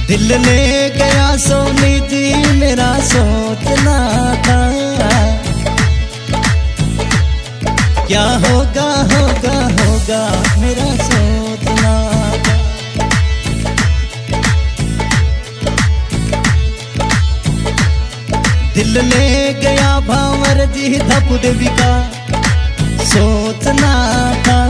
दिल ले गया सोनी जी मेरा सोचना था, क्या होगा होगा होगा मेरा सोचना था। दिल ले गया भांवर जी धप देवी का सोचना था,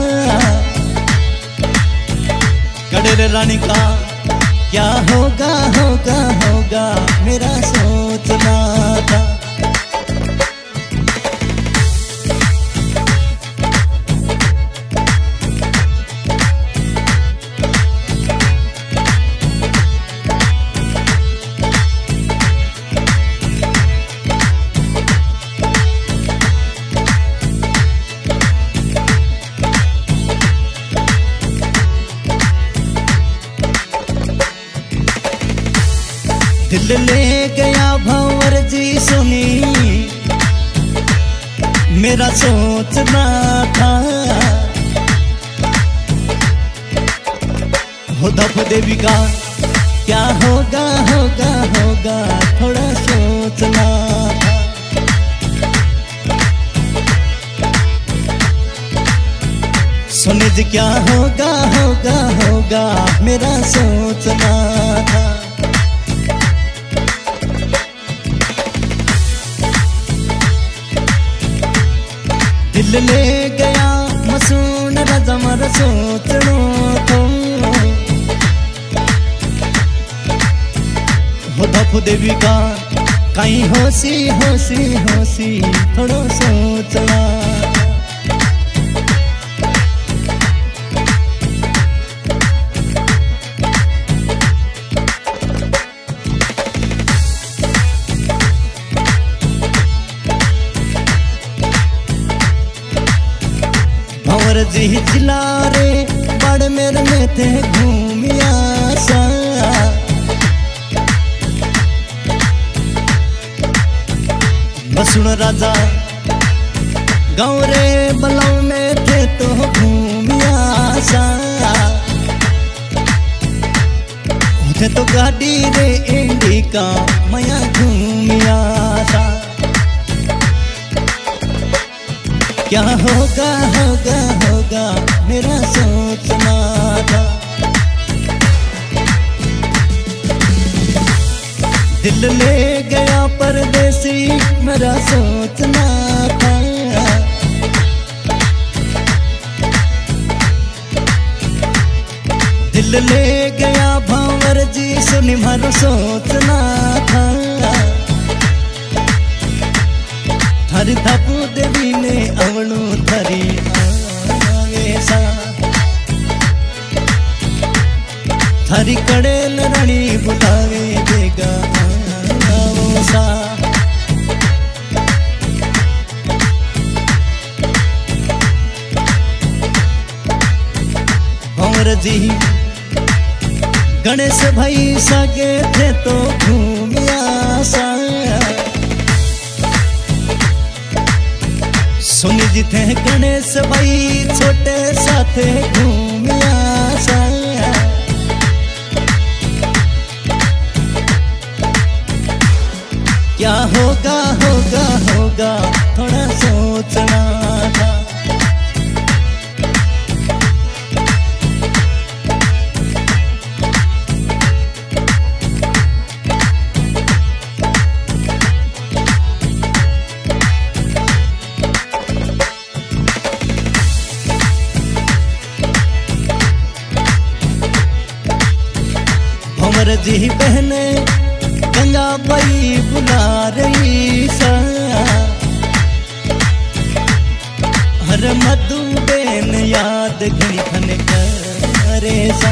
कड़ेर रानी का क्या होगा होगा होगा मेरा सोचना था। दिल ले गया भंवर जी सुनी मेरा सोचना था, हो धप देवी का क्या होगा होगा होगा थोड़ा सोचना था। सुनी जी क्या होगा होगा होगा मेरा सोचना था। दिल ले गया मसून राजा मर सोचनो तो, हो धप देवी का कहीं होसी होसी होसी थोड़ो सोचना। जी जिला रे बाड़मेर में थे घूमिया सा, बसुण राजा गाँव रे बलाव में थे तो घूमिया सा, होते तो गाड़ी रे इंडिका मया घूमिया सा। क्या होगा होगा होगा मेरा सोचना था। दिल ले गया परदेसी मेरा सोचना था, दिल ले गया भांवर जी सुनी मारो सोचना था। थारी धापू देवी ने अवणु थारी आवेसा, थारी कड़ेल रानी बुलावे देगा आवसा। भंवर जी गणेश भाई सागे थे तो घूमिया सा, सुनी जी थे गणेश भाई छोटे साथे घूमिया सा। क्या होगा होगा होगा थोड़ा सोचना था। भंवर जी बहने गंगा बाई बुला रही सा, हर मधु बेन याद घनी खन करे सा।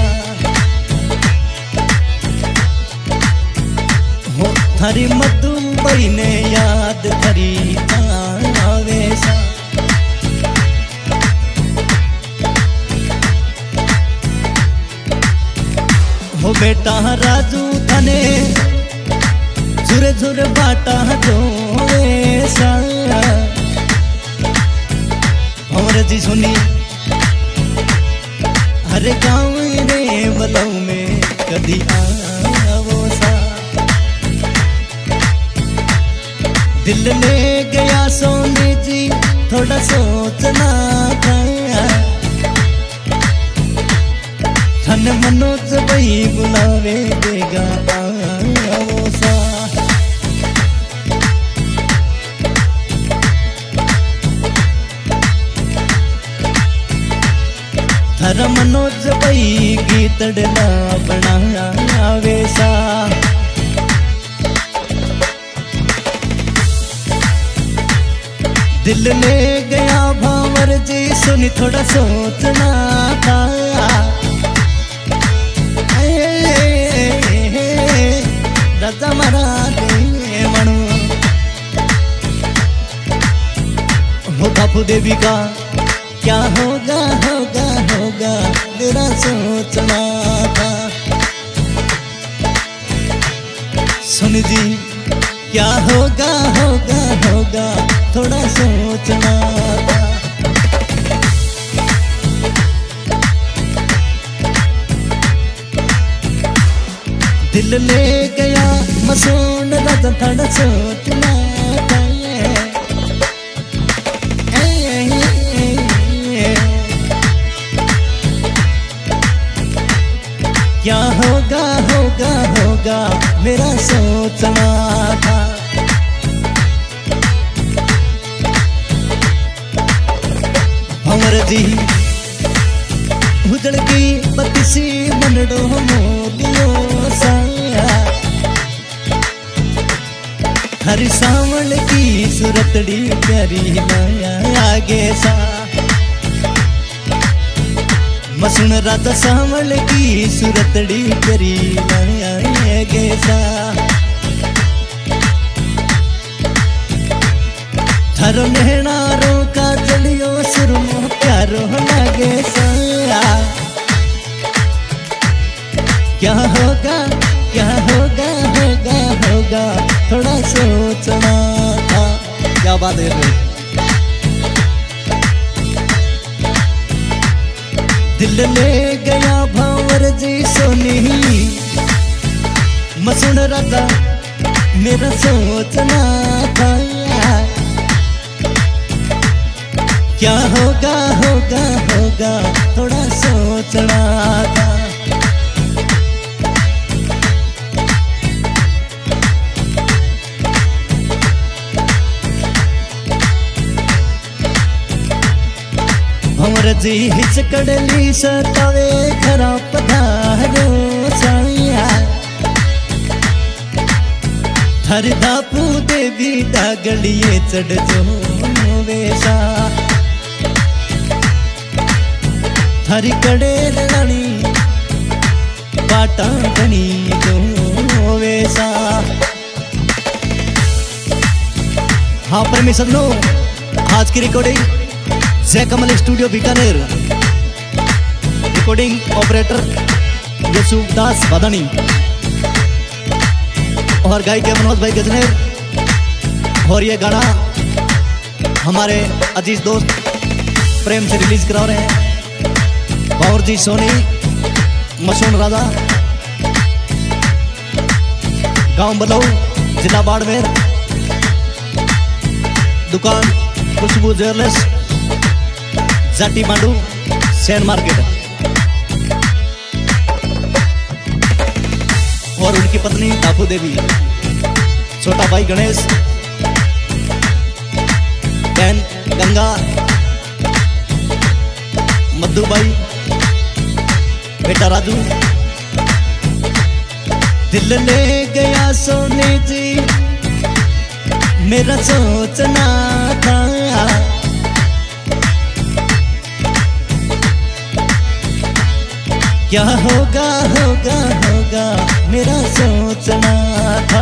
हो थारी मधु बाई ने याद करी आवे सा। हो बेटा राजू थने झुर झुर बाटा जोवे सा। भंवर जी सुनी हर गाँव रे बलऊ में कदी आ दिल ले गया सोनी जी थोड़ा सोचना था, धन मनोज भाई बुलावे देगा आओ सा। थर मनोज भाई गीतड़ला बनावे सा। दिल ले गया भावर जी सुनी थोड़ा सोचना था, राजा मरा दे मणु हो बापू देवी का क्या होगा होगा होगा मेरा सोचना था। सुन जी क्या होगा होगा होगा थोड़ा सोचना था। दिल ले गया मसून राजा थोड़ा सोचना था। क्या होगा होगा होगा मेरा सोचना था। भंवर जी उजड़ की बत्ती मनडो मोलियो साया, हर सावण की सूरतड़ी प्यारी लाया आगे सा। मसून राजा सावण की सूरतड़ी प्यारी लाया आगे सा। थारो नैनारो का जलियो सुरमो प्यारो लागे सा। क्या होगा क्या होगा होगा होगा थोड़ा सोचना था। क्या बात है। दिल ले गया भावर जी सोनी मसून राजा मेरा सोचना था। क्या होगा होगा होगा थोड़ा सोचना था। भंवर जी हिचकड़ली सतावे खरा पधारो साया, थर दापू देवी डागड़िए चढ़ जो वेसा। थारी कड़े रानी बाटा गणी जो वेसा। हाँ परमेश्वर लो आज की recording Jai Kamal studio Bikaner, recording operator Yusuf Das Badani और गायक मनोज भाई गजनेर। और ये गाना हमारे अजीज दोस्त प्रेम से रिलीज करा रहे हैं। बावर जी सोनी मसून राजा गांव बलऊ जिला बाड़मेर, दुकान खुशबू ज्वेलर्स जाटी मांडू सैन मार्केट। और उनकी पत्नी दाफू देवी, छोटा भाई गणेश, बहन गंगा, मद्दू भाई, बेटा राजू। दिल ले गया सोने जी मेरा सोचना था। क्या होगा होगा होगा मेरा सोचना था।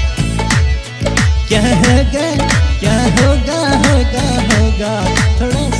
क्या होगा क्या होगा होगा होगा थोड़ा